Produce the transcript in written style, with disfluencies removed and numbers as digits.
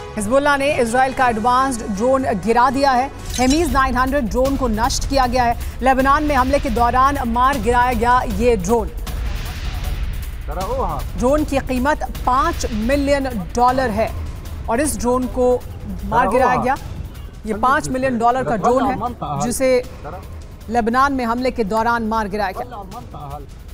Hezbollah ने Israel का advanced drone गिरा दिया है। हेमीज 900 ड्रोन को नष्ट किया गया है। लेबनान में हमले के दौरान मार गिराया गया ये ड्रोन। ड्रोन की कीमत $5 मिलियन है और इस ड्रोन को मार गिराया गया। ये $5 मिलियन का ड्रोन है जिसे लेबनान में हमले के दौरान मार गिराया गया।